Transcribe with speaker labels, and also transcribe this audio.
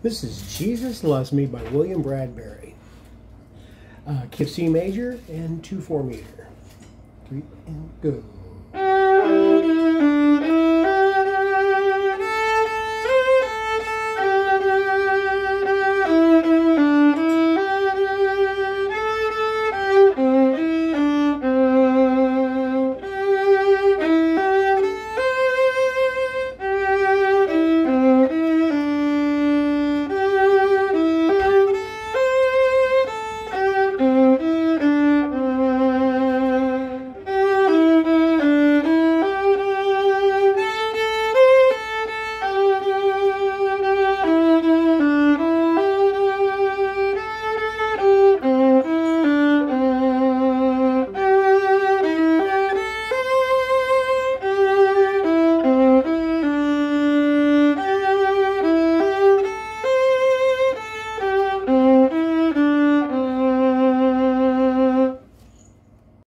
Speaker 1: This is Jesus Loves Me by William Bradbury. Key of C major and 2/4 meter. 3 and go.